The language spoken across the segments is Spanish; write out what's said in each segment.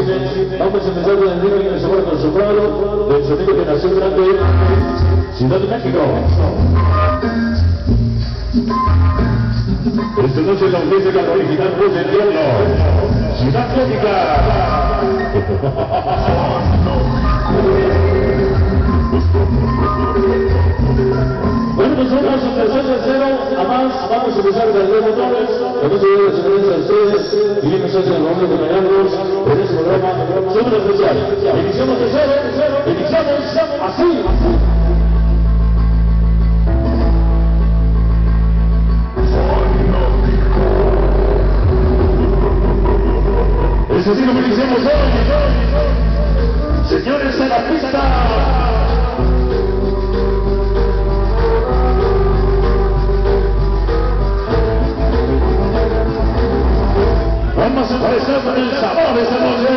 vamos a empezar con el ritmo que se mueve con soprano, del sonido que nació durante Ciudad de México. Esta noche la música original voz del diablo, Ciudad Gótica. Bueno, pues vamos a empezar de cero a más, vamos a empezar con los motores, con eso de la experiencia de ustedes, y bien nos hacen el nombre de compañeros, en este programa, súper especial. Iniciamos de cero, iniciamos así. Es así como iniciamos hoy. Señores, en la pista. Vamos a empezar con el sabor de esta noche.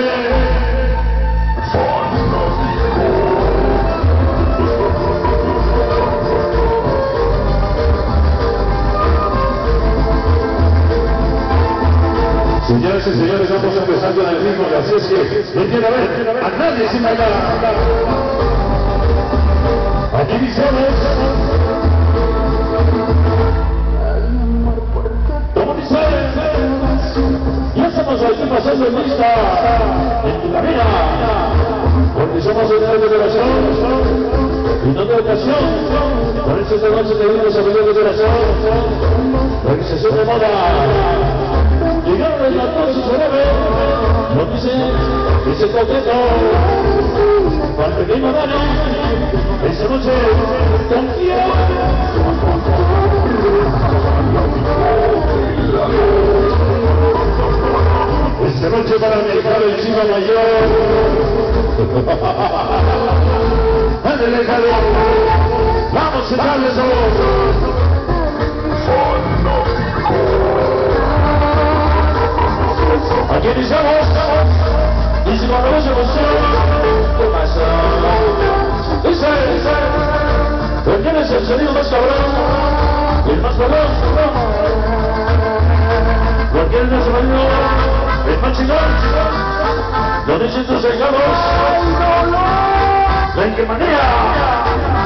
Señoras y señores, vamos a empezar con el ritmo, así es que no quiero ver a nadie sin bailar. Aquí iniciamos. ¿Cómo dice? Ya estamos aquí pasando en lista en tu cabina, porque somos señores de corazón y no de ocasión. Por eso esta noche tenemos a Miguel de corazón, organización de moda. Llegaron en las 2 y se mueve, lo dice, ese coqueto, para el pequeño Dani, esa noche, ¿con quién? Esta noche para el mercado del Chiva Mayor. ¡Ándale, Jalo! ¡Vamos a echarle sabor! Aquí iniciamos. Y si cuando vos emoción, ¿qué pasa? Dice, ¿pero quién es el sonido más cabrón? El más cabrón. ¿Por quién es el sonido? El más chingón. Lo dicen tus hijados. ¡La Ingemanía!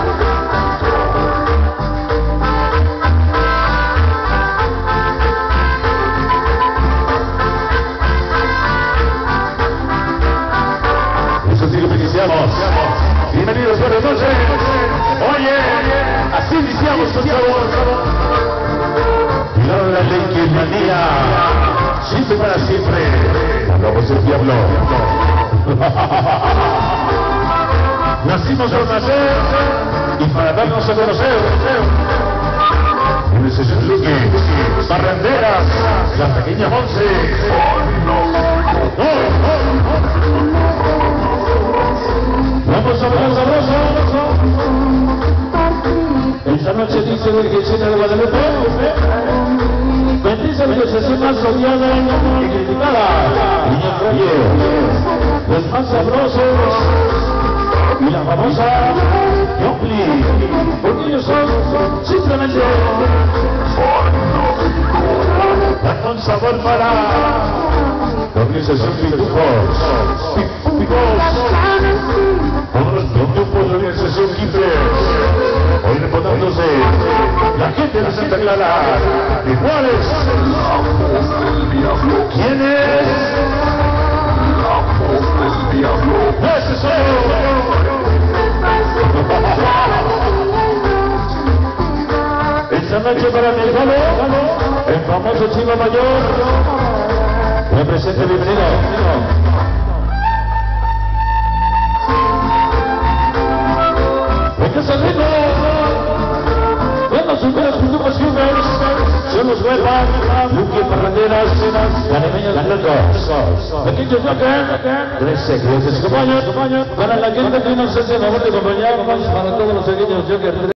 Bienvenidos, buenas noches. Oye, así iniciamos con sabor. Cuidado de la ley que manía, siempre para siempre. La voz del diablo. Nacimos por nacer y para darnos a conocer. En ese Suzuki, Barranderas, la pequeña Monse. Vamos a ver sabroso. Esta noche dice el que llena de Guadalupe. Bendice a Dios, es más odiada y criticada. Niña Roger, los más sabrosos. Y la famosa Yopli, porque ellos son simplemente dan con sabor para la organización Pitujos. Los grupos de organización Quimper, hoy reportándose la gente de Santa Clara de Juárez. ¿Quién es? La voz del diablo. ¡Ese soy yo! Esta noche para mi hermano, el famoso Chiva Mayor, me presenta, bienvenido. Bueno, sus buenas culturas Quimers son los huevas, Luque, Parranderas, Canemeños Blancos, pequeños Joker, 13 clientes compañeros, para la gente que nos hace el favor de acompañarnos, para todos los pequeños Joker.